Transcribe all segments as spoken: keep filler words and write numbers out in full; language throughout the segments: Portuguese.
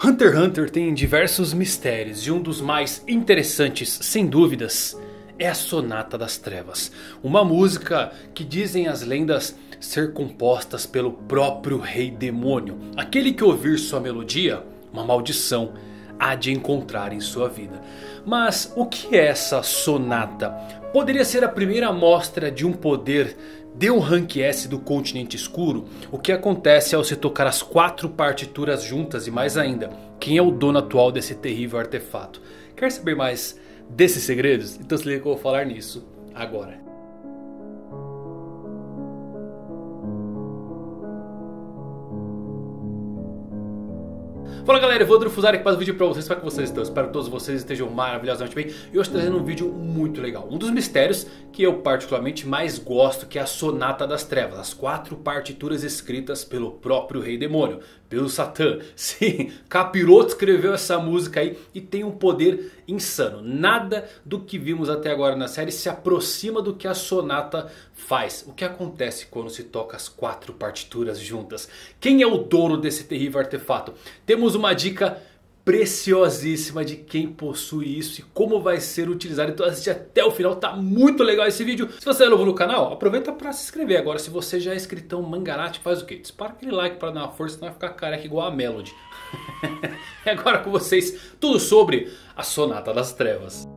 Hunter x Hunter tem diversos mistérios e um dos mais interessantes, sem dúvidas, é a Sonata das Trevas. Uma música que dizem as lendas ser compostas pelo próprio Rei Demônio. Aquele que ouvir sua melodia, uma maldição há de encontrar em sua vida. Mas o que é essa sonata? Poderia ser a primeira amostra de um poder de um Rank S do Continente Escuro? O que acontece ao se tocar as quatro partituras juntas? E mais ainda, quem é o dono atual desse terrível artefato? Quer saber mais desses segredos? Então se liga que eu vou falar nisso agora. Fala galera, eu vou Drufuzar aqui para o vídeo para vocês, para que vocês estão. Espero que todos vocês estejam maravilhosamente bem. E hoje trazendo um vídeo muito legal. Um dos mistérios que eu particularmente mais gosto, que é a Sonata das Trevas. As quatro partituras escritas pelo próprio Rei Demônio, pelo Satã. Sim, Capiroto escreveu essa música aí e tem um poder insano. Nada do que vimos até agora na série se aproxima do que a Sonata faz. O que acontece quando se toca as quatro partituras juntas? Quem é o dono desse terrível artefato? Temos uma dica preciosíssima de quem possui isso e como vai ser utilizado. Então assiste até o final, tá muito legal esse vídeo. Se você é novo no canal, aproveita para se inscrever. Agora se você já é inscritão mangarate, faz o quê? Dispara aquele like para dar uma força, senão vai ficar careca igual a Melody. E agora com vocês, tudo sobre a Sonata das Trevas.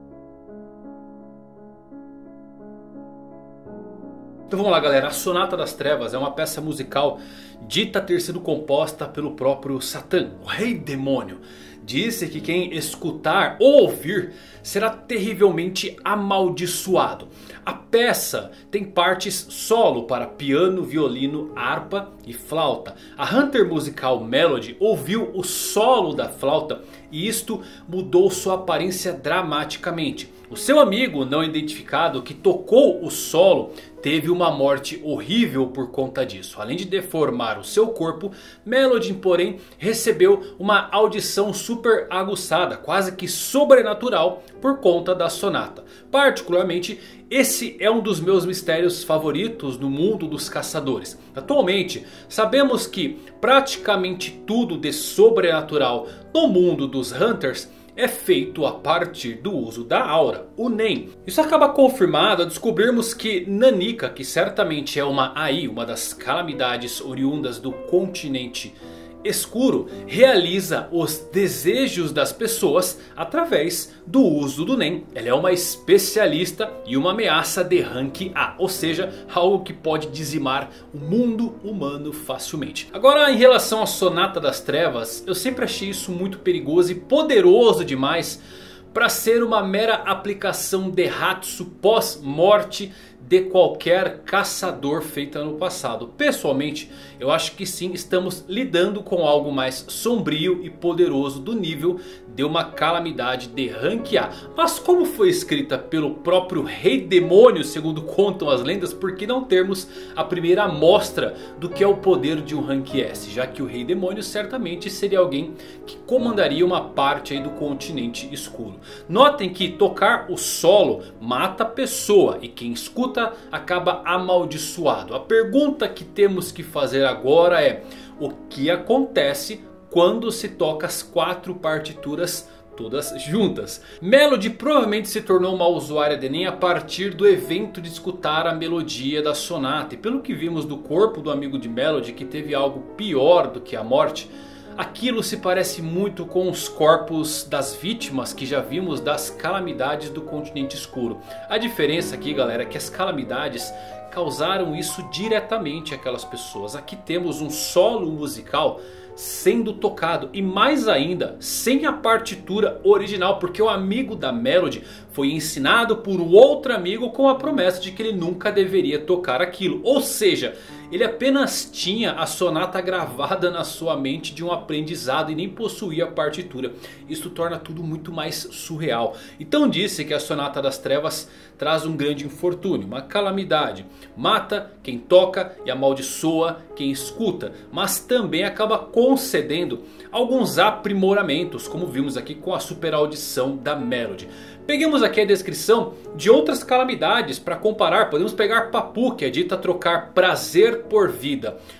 Então vamos lá galera, a Sonata das Trevas é uma peça musical dita ter sido composta pelo próprio Satã, o Rei Demônio. Disse que quem escutar ou ouvir será terrivelmente amaldiçoado. A peça tem partes solo para piano, violino, harpa e flauta. A Hunter Musical Melody ouviu o solo da flauta e isto mudou sua aparência dramaticamente. O seu amigo não identificado que tocou o solo teve uma morte horrível por conta disso. Além de deformar o seu corpo, Melody, porém, recebeu uma audição super aguçada, quase que sobrenatural, por conta da sonata. Particularmente, esse é um dos meus mistérios favoritos no mundo dos caçadores. Atualmente, sabemos que praticamente tudo de sobrenatural no mundo dos Hunters é feito a partir do uso da aura, o Nen. Isso acaba confirmado ao descobrirmos que Nanika, que certamente é uma A I, uma das calamidades oriundas do Continente Escuro, realiza os desejos das pessoas através do uso do Nen. Ela é uma especialista e uma ameaça de Rank A, ou seja, algo que pode dizimar o mundo humano facilmente. Agora em relação à Sonata das Trevas, eu sempre achei isso muito perigoso e poderoso demais para ser uma mera aplicação de Hatsu pós-morte de qualquer caçador feita no passado. Pessoalmente, eu acho que sim, estamos lidando com algo mais sombrio e poderoso do nível de uma calamidade de Rank A. Mas como foi escrita pelo próprio Rei Demônio, segundo contam as lendas, por que não termos a primeira amostra do que é o poder de um Rank S? Já que o Rei Demônio certamente seria alguém que comandaria uma parte aí do Continente Escuro. Notem que tocar o solo mata a pessoa e quem escuta acaba amaldiçoado. A pergunta que temos que fazer agora é: o que acontece quando se toca as quatro partituras todas juntas? Melody provavelmente se tornou uma usuária de Nen a partir do evento de escutar a melodia da sonata. E pelo que vimos do corpo do amigo de Melody, que teve algo pior do que a morte, aquilo se parece muito com os corpos das vítimas que já vimos das calamidades do Continente Escuro. A diferença aqui galera é que as calamidades causaram isso diretamente àquelas pessoas. Aqui temos um solo musical sendo tocado e mais ainda sem a partitura original, porque o amigo da Melody foi ensinado por um outro amigo com a promessa de que ele nunca deveria tocar aquilo. Ou seja, ele apenas tinha a sonata gravada na sua mente de um aprendizado e nem possuía a partitura. Isso torna tudo muito mais surreal. Então disse que a Sonata das Trevas traz um grande infortúnio, uma calamidade. Mata quem toca e amaldiçoa quem escuta. Mas também acaba concedendo alguns aprimoramentos, como vimos aqui com a super audição da Melody. Peguemos aqui a descrição de outras calamidades para comparar. Podemos pegar Papu, que é dita trocar prazer por vida.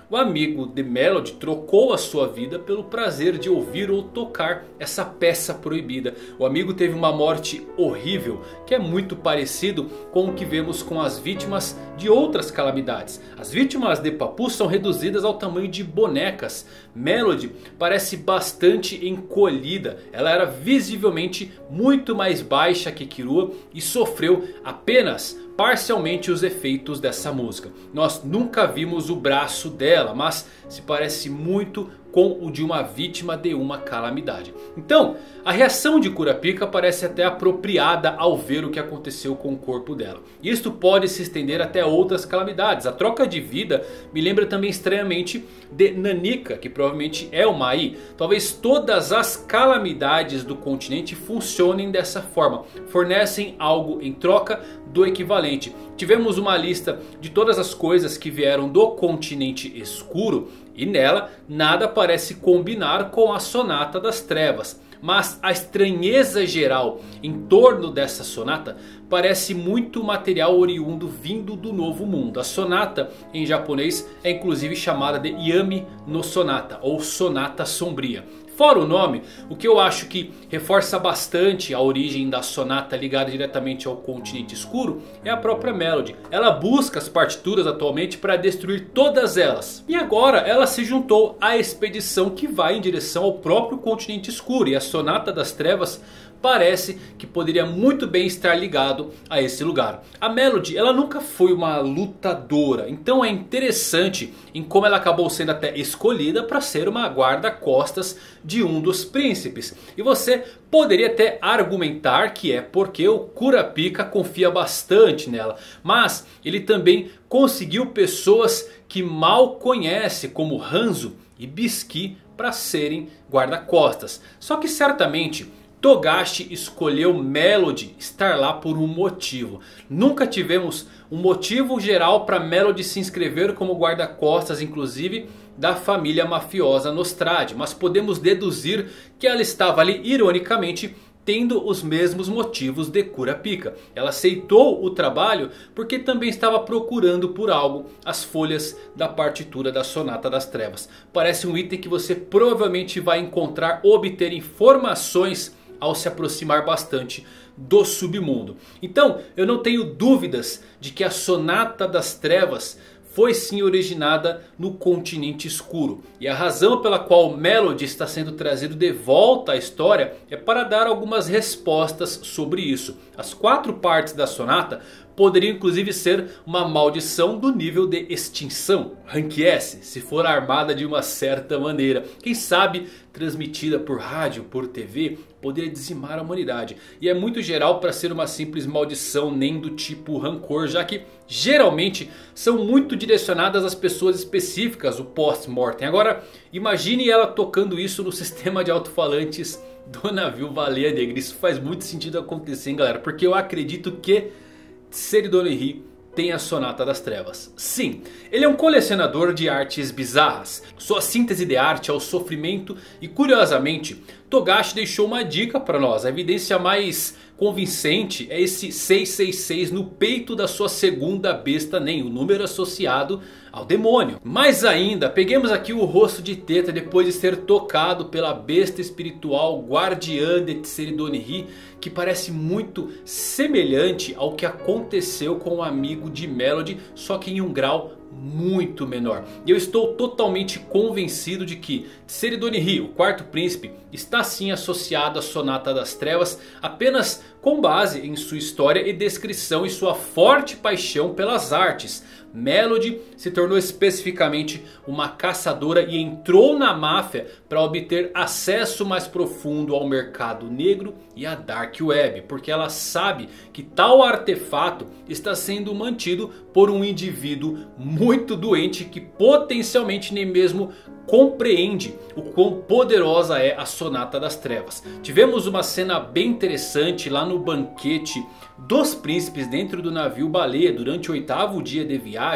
o amigo de Melody trocou a sua vida pelo prazer de ouvir ou tocar essa peça proibida. O amigo teve uma morte horrível, que é muito parecido com o que vemos com as vítimas de outras calamidades. As vítimas de Papu são reduzidas ao tamanho de bonecas. Melody parece bastante encolhida. Ela era visivelmente muito mais baixa que Kirua e sofreu apenas parcialmente os efeitos dessa música. Nós nunca vimos o braço dela, mas se parece muito com o de uma vítima de uma calamidade. Então, a reação de Kurapika parece até apropriada ao ver o que aconteceu com o corpo dela. Isto pode se estender até outras calamidades. A troca de vida me lembra também estranhamente de Nanika, que provavelmente é uma Ai. Talvez todas as calamidades do continente funcionem dessa forma. Fornecem algo em troca do equivalente. Tivemos uma lista de todas as coisas que vieram do continente escuro. E nela nada parece combinar com a Sonata das Trevas. Mas a estranheza geral em torno dessa sonata parece muito material oriundo vindo do Novo Mundo. A sonata em japonês é inclusive chamada de Yami no Sonata, ou Sonata Sombria. Fora o nome, o que eu acho que reforça bastante a origem da sonata ligada diretamente ao continente escuro é a própria Melody. Ela busca as partituras atualmente para destruir todas elas. E agora ela se juntou à expedição que vai em direção ao próprio continente escuro. E a Sonata das Trevas parece que poderia muito bem estar ligado a esse lugar. A Melody, ela nunca foi uma lutadora, então é interessante em como ela acabou sendo até escolhida para ser uma guarda-costas de um dos príncipes. E você poderia até argumentar que é porque o Kurapika confia bastante nela, mas ele também conseguiu pessoas que mal conhece, como Hanzo e Bisky, para serem guarda-costas. Só que certamente Togashi escolheu Melody estar lá por um motivo. Nunca tivemos um motivo geral para Melody se inscrever como guarda-costas, inclusive da família mafiosa Nostrade. Mas podemos deduzir que ela estava ali ironicamente tendo os mesmos motivos de Kurapika. Ela aceitou o trabalho porque também estava procurando por algo as folhas da partitura da Sonata das Trevas. Parece um item que você provavelmente vai encontrar ou obter informações ao se aproximar bastante do submundo. Então eu não tenho dúvidas de que a Sonata das Trevas foi sim originada no continente escuro. E a razão pela qual Melody está sendo trazido de volta à história é para dar algumas respostas sobre isso. As quatro partes da sonata poderiam inclusive ser uma maldição do nível de extinção. Rank S, se for armada de uma certa maneira. Quem sabe transmitida por rádio, por T V, poderia dizimar a humanidade. E é muito geral para ser uma simples maldição, nem do tipo rancor, já que geralmente são muito direcionadas às pessoas específicas, o post-mortem. Agora imagine ela tocando isso no sistema de alto-falantes do navio Baleia Negra. Isso faz muito sentido acontecer, hein, galera, porque eu acredito que Seridonihi tem a Sonata das Trevas. Sim, ele é um colecionador de artes bizarras. Sua síntese de arte é o sofrimento e, curiosamente, Togashi deixou uma dica para nós. A evidência mais convincente é esse seiscentos e sessenta e seis no peito da sua segunda besta Nen, o número associado ao demônio. Mais ainda, peguemos aqui o rosto de Teta depois de ser tocado pela besta espiritual guardiã de Tseridonihi, que parece muito semelhante ao que aconteceu com o amigo de Melody, só que em um grau muito menor. E eu estou totalmente convencido de que Tseridonihi, o quarto príncipe, está sim associado à Sonata das Trevas apenas com base em sua história e descrição e sua forte paixão pelas artes. Melody se tornou especificamente uma caçadora e entrou na máfia para obter acesso mais profundo ao mercado negro e à Dark Web, porque ela sabe que tal artefato está sendo mantido por um indivíduo muito doente que potencialmente nem mesmo compreende o quão poderosa é a Sonata das Trevas. Tivemos uma cena bem interessante lá no banquete dos príncipes dentro do navio Baleia durante o oitavo dia de viagem,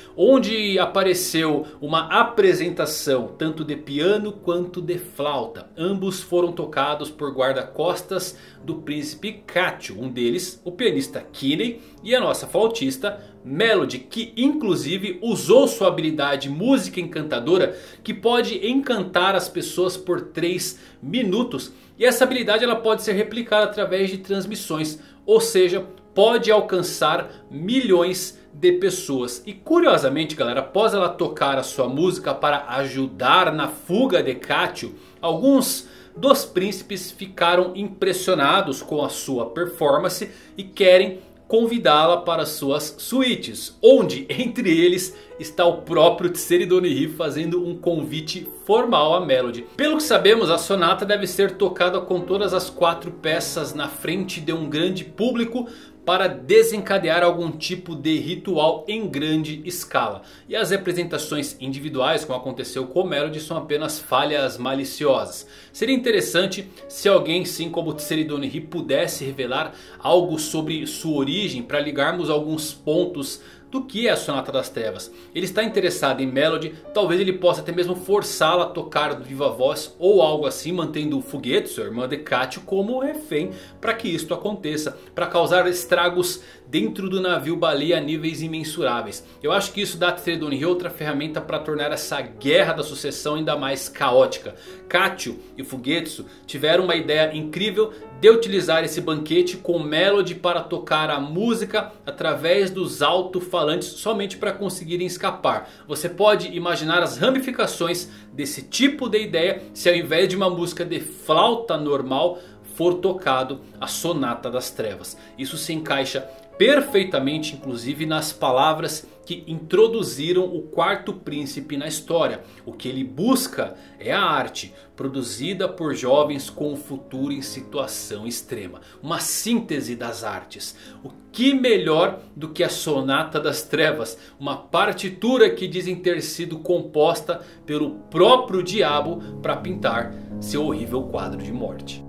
onde apareceu uma apresentação tanto de piano quanto de flauta. Ambos foram tocados por guarda-costas do príncipe Katio, um deles o pianista Kinney e a nossa flautista Melody, que inclusive usou sua habilidade música encantadora, que pode encantar as pessoas por três minutos. E essa habilidade ela pode ser replicada através de transmissões, ou seja, pode alcançar milhões de pessoas. E curiosamente, galera, após ela tocar a sua música para ajudar na fuga de Katio, alguns dos príncipes ficaram impressionados com a sua performance e querem convidá-la para suas suítes, onde entre eles está o próprio Tseridonihi fazendo um convite formal a Melody. Pelo que sabemos, a sonata deve ser tocada com todas as quatro peças na frente de um grande público para desencadear algum tipo de ritual em grande escala. E as representações individuais, como aconteceu com Melody, são apenas falhas maliciosas. Seria interessante se alguém, sim como Tseridonihi, pudesse revelar algo sobre sua origem para ligarmos alguns pontos do que é a Sonata das Trevas. Ele está interessado em Melody, talvez ele possa até mesmo forçá-la a tocar de viva voz ou algo assim, mantendo o Fugetsu, a irmã de Katio, como refém para que isto aconteça, para causar estragos dentro do navio baleia a níveis imensuráveis. Eu acho que isso dá a Tseridonihi outra ferramenta para tornar essa guerra da sucessão ainda mais caótica. Katio e Fugetsu tiveram uma ideia incrível de utilizar esse banquete com Melody para tocar a música através dos alto-falantes somente para conseguirem escapar. Você pode imaginar as ramificações desse tipo de ideia se ao invés de uma música de flauta normal for tocado a Sonata das Trevas. Isso se encaixa perfeitamente, inclusive, nas palavras que introduziram o quarto príncipe na história. O que ele busca é a arte, produzida por jovens com o futuro em situação extrema. Uma síntese das artes. O que melhor do que a Sonata das Trevas? Uma partitura que dizem ter sido composta pelo próprio diabo para pintar seu horrível quadro de morte.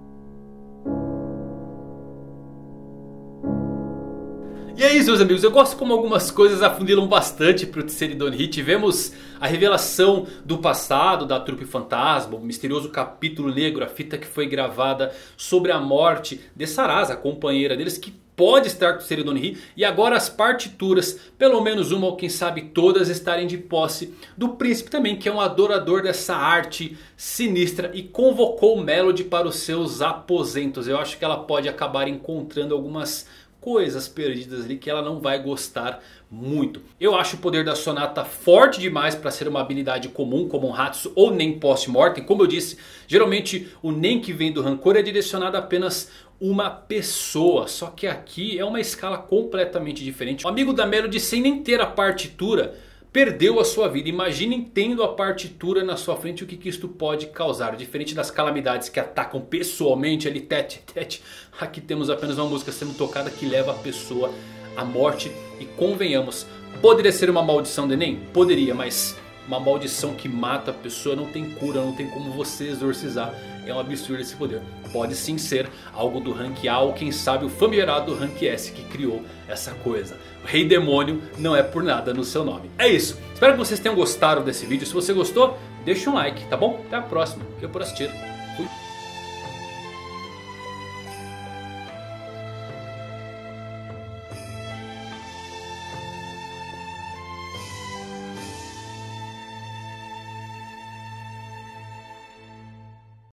E é isso, meus amigos, eu gosto como algumas coisas afunilam bastante para o Tseridonihi. Tivemos a revelação do passado da trupe fantasma, o misterioso capítulo negro, a fita que foi gravada sobre a morte de Sarasa, a companheira deles, que pode estar com o Tseridonihi. E agora as partituras, pelo menos uma ou quem sabe todas, estarem de posse do príncipe também, que é um adorador dessa arte sinistra e convocou Melody para os seus aposentos. Eu acho que ela pode acabar encontrando algumas coisas perdidas ali que ela não vai gostar muito. Eu acho o poder da sonata forte demais para ser uma habilidade comum, como um Hatsu ou Nen post-mortem. Como eu disse, geralmente o Nen que vem do rancor é direcionado a apenas uma pessoa. Só que aqui é uma escala completamente diferente. O amigo da Melody, sem nem ter a partitura, perdeu a sua vida. Imaginem tendo a partitura na sua frente, o que, que isto pode causar. Diferente das calamidades que atacam pessoalmente ali, tete, tete. Aqui temos apenas uma música sendo tocada que leva a pessoa à morte. E convenhamos, poderia ser uma maldição de Nen? Poderia, mas uma maldição que mata a pessoa não tem cura, não tem como você exorcizar. É um absurdo esse poder. Pode sim ser algo do rank A ou quem sabe o famigerado rank S que criou essa coisa. O Rei Demônio não é por nada no seu nome. É isso. Espero que vocês tenham gostado desse vídeo. Se você gostou, deixa um like, tá bom? Até a próxima. Valeu por assistir.